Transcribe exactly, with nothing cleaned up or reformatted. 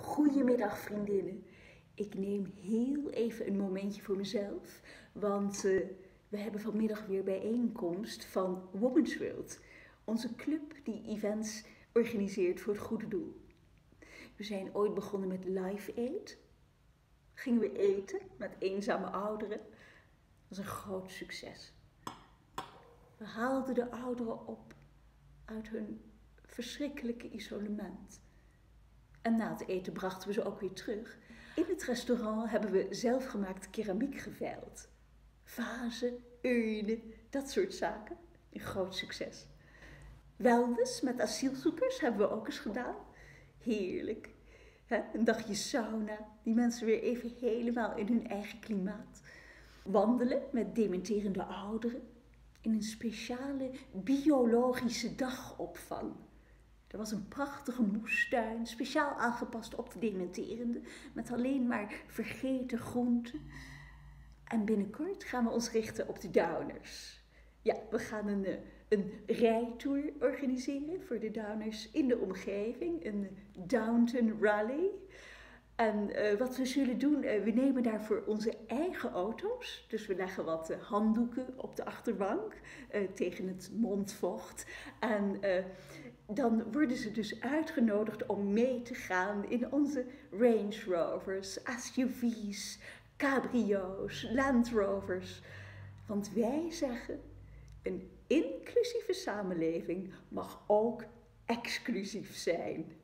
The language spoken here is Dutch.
Goedemiddag vriendinnen. Ik neem heel even een momentje voor mezelf, want uh, we hebben vanmiddag weer bijeenkomst van Women's World. Onze club die events organiseert voor het goede doel. We zijn ooit begonnen met Live Aid. Gingen we eten met eenzame ouderen. Dat was een groot succes. We haalden de ouderen op uit hun verschrikkelijke isolement. En na het eten brachten we ze ook weer terug. In het restaurant hebben we zelfgemaakt keramiek geveild. Vazen, urnen, dat soort zaken. Een groot succes. Wellness met asielzoekers hebben we ook eens gedaan. Heerlijk. He, een dagje sauna, die mensen weer even helemaal in hun eigen klimaat. Wandelen met dementerende ouderen in een speciale biologische dagopvang. Er was een prachtige moestuin, speciaal aangepast op de dementerende, met alleen maar vergeten groenten. En binnenkort gaan we ons richten op de downers. Ja, we gaan een, een rijtour organiseren voor de downers in de omgeving, een Downton Rally. En uh, wat we zullen doen, uh, we nemen daarvoor onze eigen auto's. Dus we leggen wat uh, handdoeken op de achterbank uh, tegen het mondvocht. En uh, dan worden ze dus uitgenodigd om mee te gaan in onze Range Rovers, S U V's, cabrio's, Land Rovers. Want wij zeggen, een inclusieve samenleving mag ook exclusief zijn.